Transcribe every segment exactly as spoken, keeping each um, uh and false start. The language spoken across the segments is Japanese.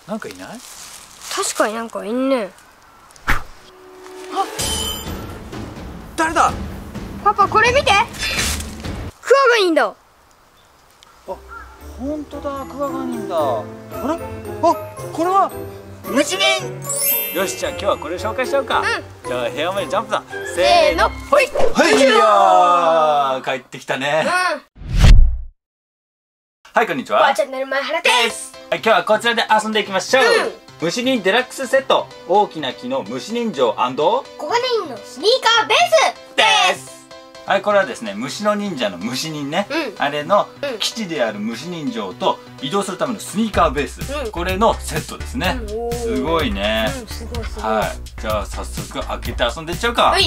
なんかいない？ 確かになんかいんね。 誰だ？ パパこれ見て、クワガニだ。 あ、本当だ、クワガニだ。あれ？あ、これは虫人。 よし、じゃあ今日はこれ紹介しちゃうか。 うん。 じゃあ部屋までジャンプだ。 せーの、ほい。 はいよー、帰ってきたね。 うん。 はい、こんにちは。 ばあちゃんになる前原です。 はい、今日はこちらで遊んでいきましょう。 うん、 虫人デラックスセット、大きな木の虫人形& 小金人のスニーカーベースです。はい、これはですね、虫の忍者の虫人ね、 うん、 あれのうん、 基地である虫人形と移動するためのスニーカーベース、 うん、ここれのセットですね。 うん、 すごいね。 うん、すごいすごい。 はい、じゃあ早速開けて遊んでいっちゃうか。 はい。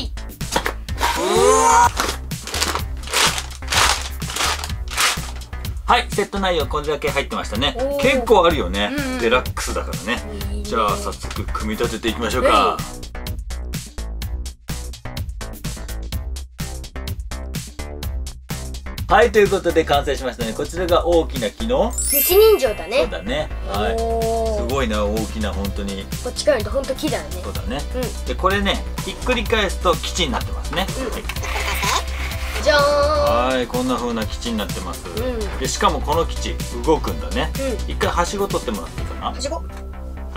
はい、セット内容これだけ入ってましたね。 おー、 結構あるよね、 うんうん、 デラックスだからね。 いいね。 じゃあ早速組み立てていきましょうか。はい、ということで完成しましたね。こちらが大きな木の虫人形だね。 そうだね。はい。すごいな、大きな、本当に。 こっちから見ると本当木だね。 そうだね。 うん。 で、これね、ひっくり返すと基地になってますね。 うん、 はい。 じゃーん。 はい、こんな風な基地になってます。 うん、 で、しかもこの基地動くんだね。 うん、 一回はしご取ってもらっていいかな。 はしご。 はい、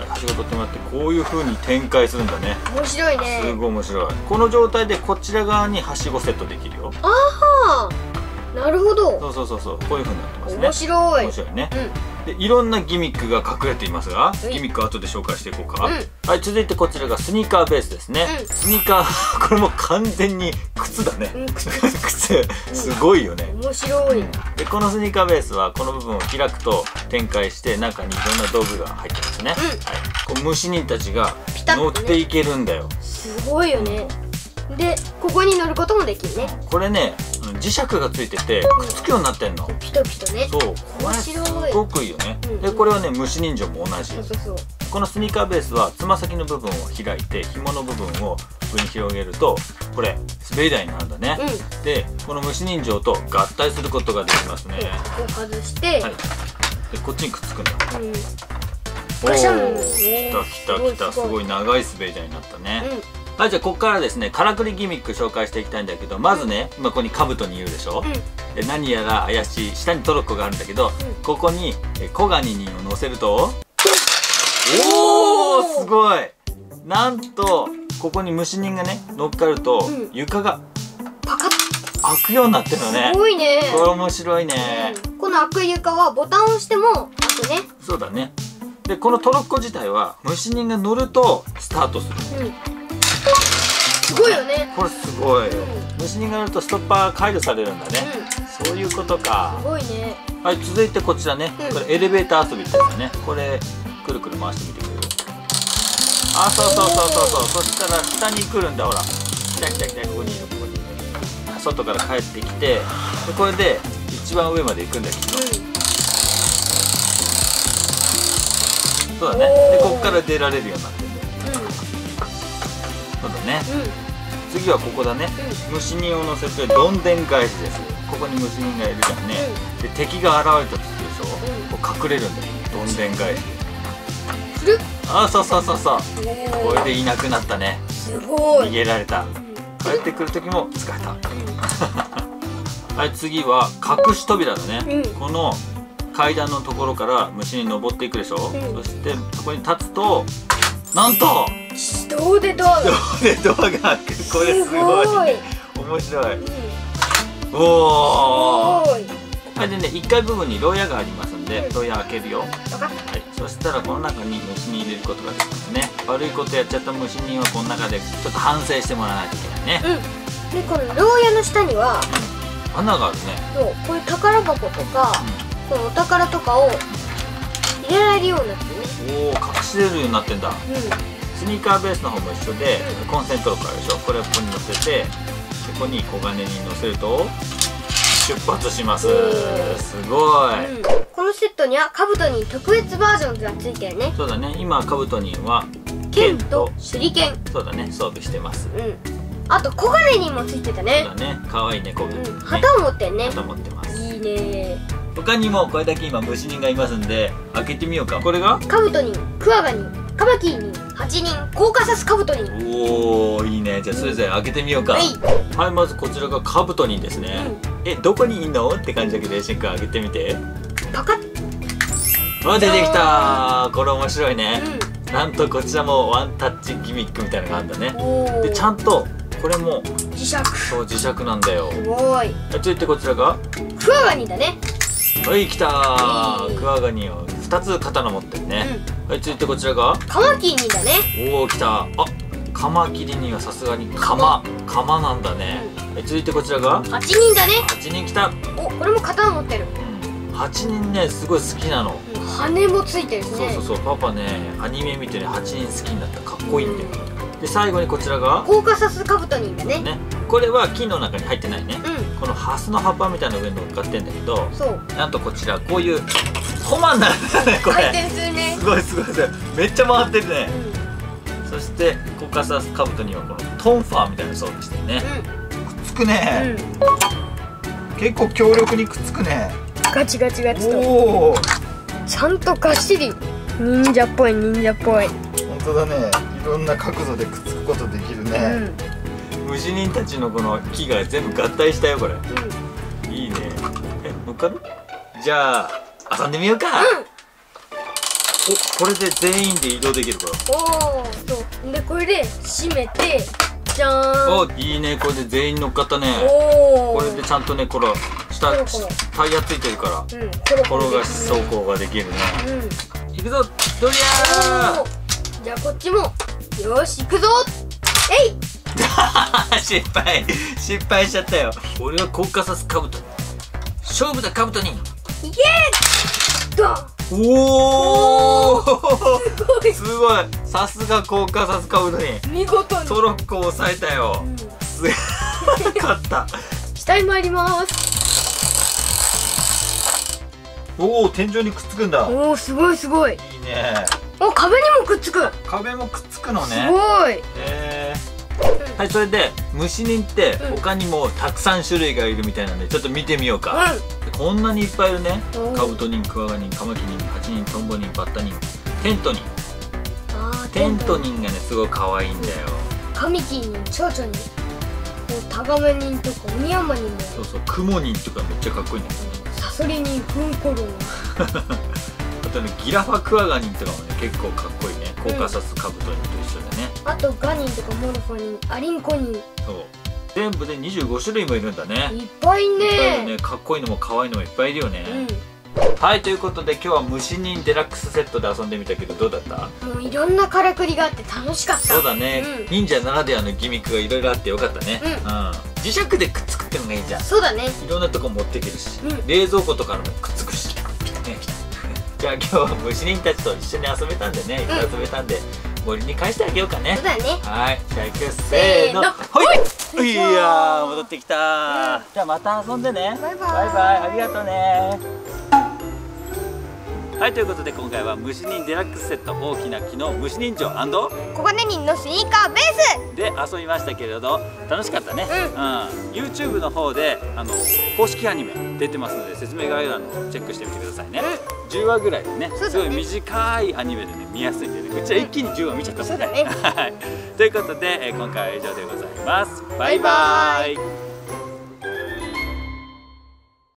はしご取ってもらって、こういう風に展開するんだね。 面白いね。 すごい面白い。この状態でこちら側にはしごセットできるよ。 ああ、なるほど。 そうそうそうそう、こういう風になってますね。 面白い。 面白いね。 うん。 で、いろんなギミックが隠れていますが、 うん、 ギミックは後で紹介していこうか。 うん、 はい、続いてこちらがスニーカーベースですね。 うん、 スニーカーこれも完全に靴だね。 うん、靴靴すごいよね。 面白い。 で、このスニーカーベースはこの部分を開くと展開して中にいろんな道具が入ってますね。 うん、 はい、こう虫人たちがピタッとね乗っていけるんだよ。 すごいよね。で、ここに乗ることもできるね。 これね、磁石がついててくっつくようになってんの。 ピトピトね。 そう、これ面す白い。 ごくいいよね。 うん、 で、これはね、虫人形も同じ。 そうそうそう。 このスニーカーベースはつま先の部分を開いて紐の部分を上に広げるとこれ滑り台になるんだね。 うん、 で、この虫人形と合体することができますね。 ここを外して、 はい、でこっちにくっつくんだ。 うん、 おガシャン。 ー、きたきたきた、すごい長い滑り台になったね。 うん、 はい、じゃあここからですね、からくりギミック紹介していきたいんだけど、まずね、今ここにカブトにいるでしょ。 うん、 で、何やら怪しい下にトロッコがあるんだけど、 うん、 ここにコガニ人を乗せると、おー、すごい。なんとここに虫人がね乗っかると、うん、床がパカッ開くようになってるのね。 すごいね。 これ面白いね、 うん、この開く床はボタンを押しても開くね。 そうだね。で、このトロッコ自体は虫人が乗るとスタートする、うん、 すごいよね。 これすごい、うん、虫人が乗るとストッパーが解除されるんだね、うん、そういうことか。 すごいね。 はい、続いてこちらね、うん、これエレベーター遊びってやつだね。これくるくる回してみてくれる。あ、そうそうそうそうそう。そしたら下に来るんだ。ほら、来た来た来た、ここにいる、ここにいる。外から帰ってきて、でこれで一番上まで行くんだけど、うん、そうだね。でここから出られるようになってるんだよ、うん、そうだね、うん、次はここだね、うん、虫人を乗せてどんでん返しです。ここに虫人がいるじゃんね、うん、で敵が現れたとするでしょ、うん、こう隠れるんだよ、どんでん返し。あ、そうそうそうそう、これでいなくなったね。 すごい、 逃げられた。帰ってくる時も使えた。はい、次は隠し扉だね、うん、この階段のところから虫に登っていくでしょ、うん、そしてそこに立つとなんと自動でドアが自動でドアが開く。これすごい面白い、うん、おお。はい、でね、いっかい部分に牢屋がありますんで、うん、牢屋開けるよ。はい、そしたらこの中に虫に入れることができますね。悪いことやっちゃった虫人はこの中でちょっと反省してもらわないといけないね。うん、でこの牢屋の下には、うん、穴があるね。そう、こういう宝箱とか、うん、このお宝とかを入れられるようになってるね。おお、隠しれるようになってんだ。うん、スニーカーベースの方も一緒で、うん、コンセントロックあるでしょ。これをここに乗せて、ここに小金に乗せると出発します。すごい、うん、このセットにはカブトニン特別バージョンがついてるね。そうだね。今カブトニンは剣と手裏剣、そうだね、装備してます。うん、あと小金にもついてたね。そうだね、可愛いね、小金、うん、旗を持ってるね。旗持ってます。いいね。 他にもこれだけ今虫人がいますんで開けてみようか。これがカブトニン、クワガニン、カマキリニン、ハチニン、コーカサスカブトニン。 おお、いいね。じゃあそれぞれ開けてみようか。はい、はい、まずこちらがカブトニンですね、うん、え、どこにいんのって感じだけど、よしんくん開けてみて。 パカッ。 あ、出てきた。これ面白いね、うん、なんとこちらもワンタッチギミックみたいなのがあるんだね。でちゃんとこれも磁石。そう、 磁石なんだよ。 すごい。 続いてこちらがクワガニだね。 はい、来たー。クワガニをふたつ刀持ってるね、うん、はい、続いてこちらがカマキリニだね。 おお、来た。あ、カマキリにはさすがにカマカマなんだね、うん、はい、続いてこちらがはちにんだね。 はちにん来た。 お、これも刀持ってる。 はちにんね、すごい好きなの。 羽もついてるしね。 そうそうそう、パパね、アニメ見てね、はちにん好きになった。かっこいいんだよ。で最後にこちらがコーカサスカブトニンだね。 ね、これは木の中に入ってないね、 うん、 このハスの葉っぱみたいな上に乗っかってんだけど、 そうなんとこちらこういうコマになるんだね。これ回転するね。 すごいすごいすごい、めっちゃ回ってるね、うん、そしてコーカサスカブトニンはこのトンファーみたいな装備してるね、うん、くっつくね、うん、結構強力にくっつくね。 ガチガチガチと。おー、ちゃんとがっしり忍者っぽい忍者っぽい。 本当だね、いろんな角度でくっつくことできるね、うん、虫人たちのこの木が全部合体したよこれ、うん、いいね。え、乗っかる？じゃあ遊んでみようか、うん、お、これで全員で移動できるから。 おお、そうでこれで閉めてじゃーん。 お、いいね。これで全員乗っかったね。おお、これでちゃんとね、これ下タイヤついてるから、うん、転がし走行ができるね、うん、行くぞドリアー。 じゃあこっちもよし行くぞ。えい失敗失敗しちゃったよ。俺はコーカサスカブト。勝負だカブトに。いけー。おおすごい、さすがコーカサスカブトに見事にトロッコを抑えたよ、うん、すごい勝った。 下に参ります。 おお、天井にくっつくんだ。 おお、すごいすごい。いいね。 お、壁にもくっつく。 壁もくっつくのね。 すごい。 へえ。はい、それで虫人って他にもたくさん種類がいるみたいなんでちょっと見てみようか、うん、こんなにいっぱいいるね。カブトニン、クワガニン、カマキリン、ハチニン、トンボニン、バッタニン、テントニン。テントニンがねすごい可愛いんだよ。 カミキリニン、チョウチョニン、タガメニンとかオニヤンマニンも。 そうそう、クモニンとかめっちゃかっこいいんだよね。 サソリニン、フンコロンあとね、ギラファクワガニンとかもね結構かっこいいね。コーカサスカブトニンと一緒でね、 うん、あとガニンとかモルファニン、アリンコニン。 そう、全部でにじゅうご種類もいるんだね。 いっぱいね。 いっぱいいるね。かっこいいのも可愛いのもいっぱいいるよね、うん、はい、ということで今日は虫人デラックスセットで遊んでみたけどどうだった？ もういろんなからくりがあって楽しかった。 そうだね、うん、忍者ならではのギミックがいろいろあってよかったね、うん、うん、磁石でくっつくってのがいいじゃん。 そうだね、 いろんなとこ持っていけるし、うん、冷蔵庫とかのもくっつくし、ね、じゃあ今日は虫人たちと一緒に遊べたんでね、いっぱい遊べたんで、森に返してあげようかね。 そうだね。 はい、じゃあ行くよ、せーの、ほい。いやー、戻ってきたー、うん、じゃあまた遊んでね。 バイバイバイバイ、ありがとうね。はい、ということで今回は虫人デラックスセット大きな木の虫人城& 小金人のスニーカーベースで遊びましたけれど楽しかったね、うん、うん、YouTube の方であの公式アニメ出てますので説明概要欄をチェックしてみてくださいね、うん、じゅうわぐらいでね、すごい短いアニメでね見やすいんでね、うちは一気にじゅうわ見ちゃったもんね。はい、ということで、えー、今回は以上でございます。バイバイ。